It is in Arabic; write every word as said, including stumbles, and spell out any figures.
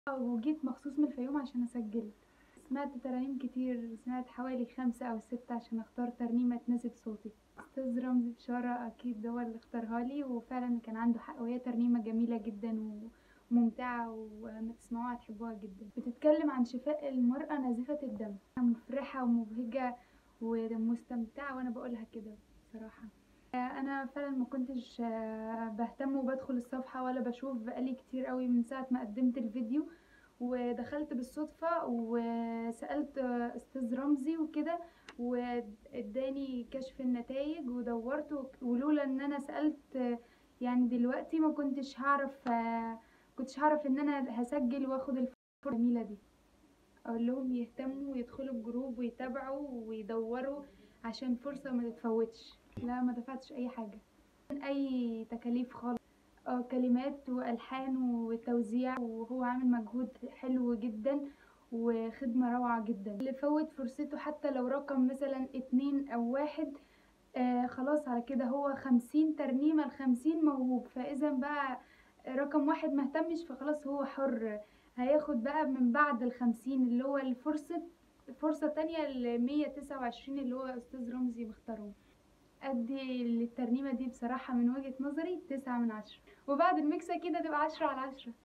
وجيت مخصوص من الفيوم عشان أسجّل. سمعت ترانيم كتير، سمعت حوالي خمسة أو ستة عشان أختار ترنيمة تناسب صوتي. أستاذ رمزي بشارة أكيد هو اللي اختارها لي، وفعلًا كان عنده حق، وهي ترنيمة جميلة جدًا وممتعة، ولمّا تسمعوها هتحبوها جدًا. بتتكلم عن شفاء المرأة نازفة الدم، مفرحة ومبهجة ومستمتعة وأنا باقولها كده بصراحة. أنا فعلًا ما كنتش باهتم وبادخل الصفحة ولا باشوف بقى لي كتير أوي من ساعة ما قدّمت الفيديو، ودخلت بالصدفة وسألت أستاذ رمزي وكده، واد ادّاني كشف النتايج ودوّرت وك ولولا إن أنا سألت يعني دلوقتي ما كنتش هاعرف ما كنتش هاعرف إن أنا هاسجّل وآخد الفرصة الجميلة دي. أقول لهم يهتموا ويدخلوا الجروب ويتابعوا ويدوّروا عشان فرصة ما تتفوّتش. لا ما دفعتش أي حاجة، من أي تكاليف خالص. آه، كلمات وألحان وتوزيع، وهو عامل مجهود حلو جدًا وخدمة روعة جدًا. اللي فوّت فرصته حتى لو رقم مثلًا اتنين أو واحد آآ خلاص على كده هو خمسين ترنيمة الخمسين موهوب، فإذًا بقى رقم واحد ما اهتمش فخلاص هو حُر، هياخد بقى من بعد الخمسين اللي هو الفرصة فرصة تانية لمِيّة تسعة وعشرين اللي هو أستاذ رمزي مختارهم. أدّي للترنيمة دي بصراحة من وجهة نظري تسعة من عشرة، وبعد الميكس أكيد هتبقى عشرة على عشرة.